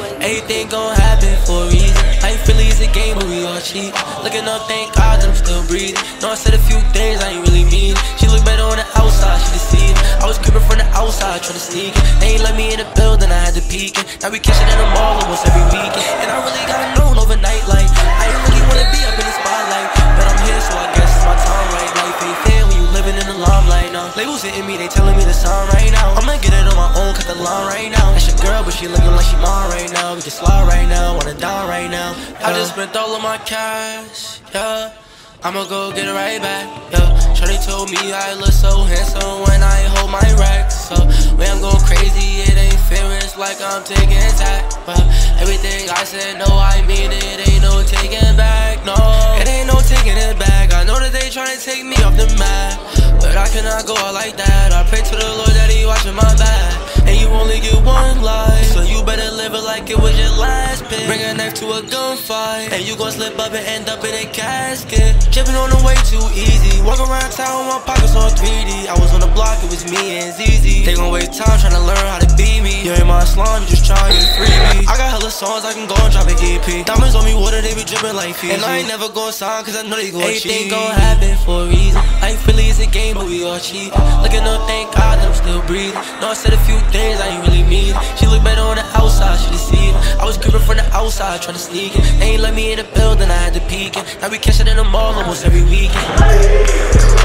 Everything gon' happen for a reason. I ain't really, it's a game, but we all cheat. Looking up, thank God that I'm still breathing. Know I said a few things I ain't really mean. She look better on the outside, she deceived. I was creeping from the outside, trying to sneak it. They ain't let me in the building, I had to peek it. Now we kissing in the mall almost every weekend. And I really got known overnight, like I ain't really wanna be up in the spotlight, but I'm here, so I guess it's my time right. Life ain't fair when you living in the limelight now. Labels hitting me, they telling me the sign right now. I'ma get it on my own, cut the line right now. That's your girl, but she looking like she mine right now. We can slide right now, wanna die right now. I just spent all of my cash, yeah. I'ma go get it right back, yeah. Shorty told me I look so handsome when I hold my racks. So when I'm going crazy, it ain't fair, it's like I'm taking tack. But everything I said, no, I mean it, ain't no taking back, no. It ain't no taking it back. I know that they tryna take me off the map, but I cannot go out like that. I pray to the Lord that he watching my back. And you only get one life, so you better live it like it was your last bit. Bring a knife to a gunfight, and you gon' slip up and end up in a casket. Tripping on the way too easy. Walk around town with my pockets on 3D. I was on the block, it was me and ZZ. They gon' waste time tryna learn how to be me. You ain't my slime, you just trying to free me. I got hella songs, I can go and drop an EP. Diamonds on me, water, they be dripping like Fiji. And I ain't never gon' sign, cause I know they gon' cheat. Everything gon' happen for a reason. I ain't really, it's a game, but we all cheat. Looking up, thank God that I'm still breathing. Know I said a few things I ain't really mean. She look better on the outside, she deceived. I was creeping from the outside, trying to sneak it. They ain't let me in the building, I had to peek it. Now we catch it in the mall almost every weekend.